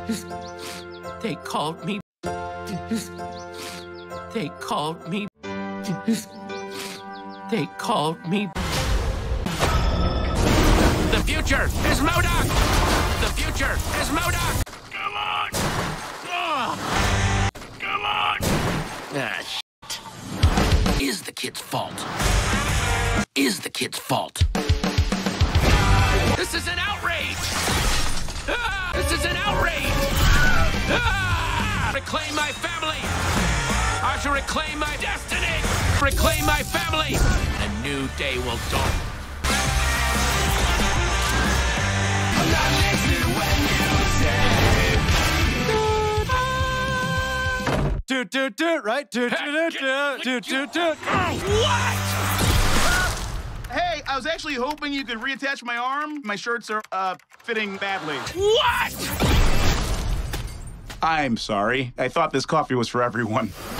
They called me. They called me. They called me. The future is M.O.D.O.K! The future is M.O.D.O.K! Come on! Oh. Come on! Ah, shit. Is the kid's fault. Is the kid's fault. This is an outrage! Ah, this is an outrage! Ah, reclaim my family! I shall reclaim my destiny! Reclaim my family! A new day will dawn. I'm not listening when you say Toot toot toot, right? Toot toot toot toot toot toot. What? Hey, I was actually hoping you could reattach my arm. My shirts are, fitting badly. What? I'm sorry. I thought this coffee was for everyone.